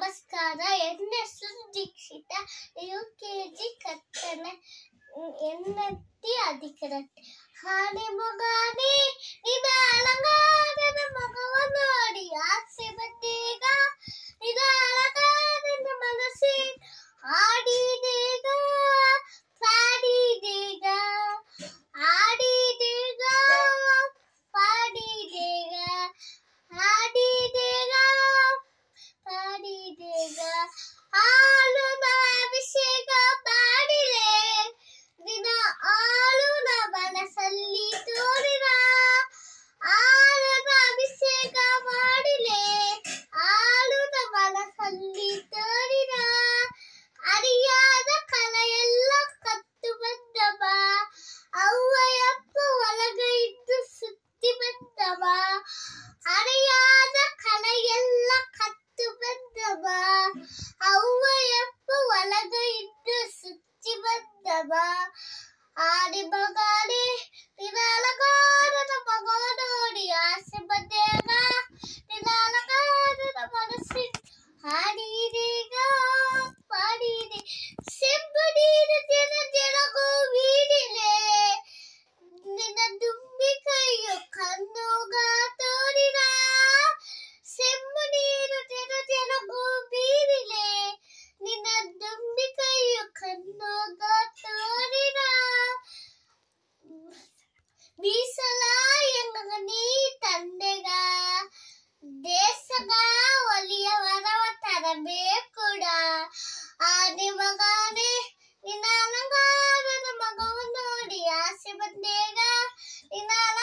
ನಮಸ್ಕಾರ. ನನ್ನ ಹೆಸರು ದೀಕ್ಷಿತ. UKG ಕತ್ತನ ಎನ್ನತ್ತಿ ಅಧಿಕರಟ್ಟಿ. ಹಾನೆ ಮಗನೇ ನಿನ್ನ ಅಲಂಕಾರದ ಮಗವ ನೋಡಿ ಆಸೆ ಬಂದೇಗ. ನಿನ್ನ ಅಲಂಕಾರದ ಮನಸ್ಸೇ ಹಾಡಿದೇಗ, ಪಾಡಿದೇಗ, ಆಡಿದೇಗ, ಪಾಡಿದೇಗ, ಹಾಡಿದೇಗ, ಪಾಡಿದೇಗ. ಹಾಲುನ ಅಭಿಷೇಕ ಮಾಡಿದೆ ದಿನ, ಹಾಲುನ ಮನಸ್ಸಲ್ಲಿ ತೋರಿದ. ಹಾಲುನ ಅಭಿಷೇಕ ಮಾಡಿದೆ, ಹಾಲುನ ಮನಸ್ಸಲ್ಲಿ ತೋರಿದ. ಅರಿಯಾದ ಕಲೆಯೆಲ್ಲ ಕತ್ತು ಬಂದವ, ಅವ್ವಯಪ್ಪ ಒಳಗ ಇದ್ದು ಸುತ್ತಿ ಬಂದವ. ಅರಿಯಾದ ಕಲೆಯೆಲ್ಲ ಕತ್ತು ಬಂದವ, ಅವ್ವಯಪ್ಪ ಒಳಗ ಇದ್ದು ಸುತ್ತಿ ಬಂದವ. ಆಡಿ ಮಗನೇ ನಿನ್ನ ಅಲಂಕಾರದ ಮಗವ ನೋಡಿ ಆಸೆ ಬಂದೇಗ. ನಿನ್ನ ಅಲಂಕಾರದ ಮನಸ್ಸಿನ ಹಾಡಿದೀಗ, ಪಾಡಿದೆ. ಸೆಂಬು ನೀರು ಜನ ಜನಗೂ ಬೀರಿಲೆ, ನಿನ್ನ ದುಂಬಿ ಕೈಯು ಕಣ್ಣುಗ ತೋರಿದ. ಸೆಂಬು ನೀರು ಜನ ಜನಗೂ ಬೀರಿಲೆ, ನಿನ್ನ ದುಂಬಿ ಕೈಯು ಕಣ್ಣುಗ ತೋರಿದ. ಬೀಸಲ ಎಂಗ ನೀ ತಂದೆಗ, ದೇಶಗ ಒಲಿಯ ವರವ ತರಬೇಕೂಡ. ಆನೆ ಮಗನೇ ನಿನ್ನ ಅಲಂಕಾರದ ಮಗವ ನೋಡಿ ಆಸೆ ಬಂದೇಗ. ನಿನ್ನ